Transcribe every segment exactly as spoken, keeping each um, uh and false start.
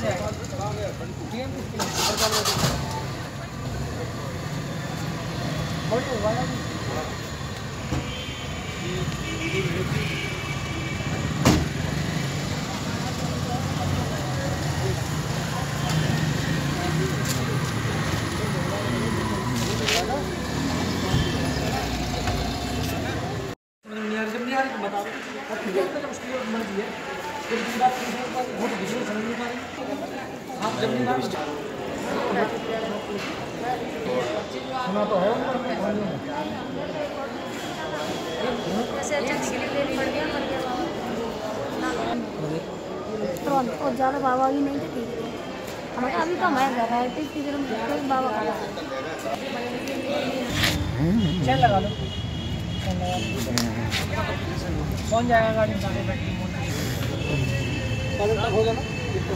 सुना तो है और ज़्यादा बाबा भी नहीं थे हमारे अभी तो हमारे वैरायटी की तरफ बाबा का चल लगा लो कौन जाएगा गाड़ी तक हो जाना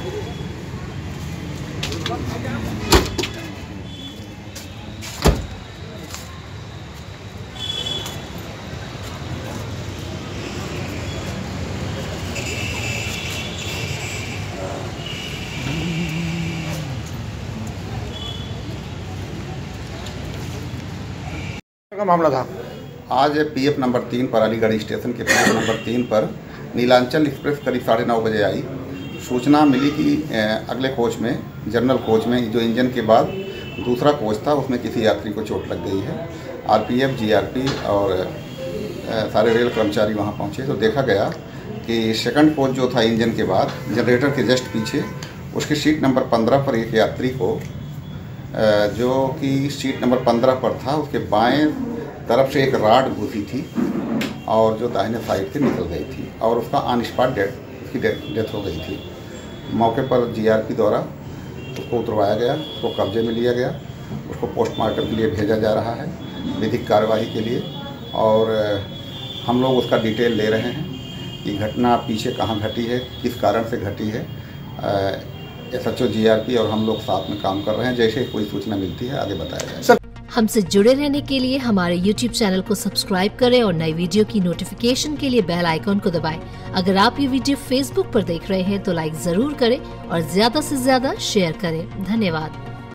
का मामला था। आज पीएफ नंबर तीन पर अलीगढ़ स्टेशन के पीएफ नंबर तीन पर नीलांचल एक्सप्रेस करीब साढ़े नौ बजे आई। सूचना मिली कि अगले कोच में जनरल कोच में जो इंजन के बाद दूसरा कोच था उसमें किसी यात्री को चोट लग गई है। आरपीएफ, जीआरपी और सारे रेल कर्मचारी वहां पहुंचे तो देखा गया कि सेकंड कोच जो था इंजन के बाद जनरेटर के जस्ट पीछे उसकी सीट नंबर पंद्रह पर एक यात्री को जो कि सीट नंबर पंद्रह पर था उसके बाएं तरफ से एक राड घुसी थी और जो दाहिने साइड से निकल गई थी और उसका ऑन स्पॉट डेथ उसकी डेथ हो गई थी। मौके पर जीआरपी द्वारा उसको उतरवाया गया, उसको कब्जे में लिया गया, उसको पोस्टमार्टम के लिए भेजा जा रहा है विधिक कार्यवाही के लिए और हम लोग उसका डिटेल ले रहे हैं कि घटना पीछे कहाँ घटी है, किस कारण से घटी है। एसएचओ, जीआरपी और हम लोग साथ में काम कर रहे हैं। जैसे कोई सूचना मिलती है आगे बताया जाएगा। हमसे जुड़े रहने के लिए हमारे यूट्यूब चैनल को सब्सक्राइब करें और नई वीडियो की नोटिफिकेशन के लिए बेल आइकॉन को दबाएं। अगर आप ये वीडियो फेसबुक पर देख रहे हैं तो लाइक जरूर करें और ज्यादा से ज्यादा शेयर करें। धन्यवाद।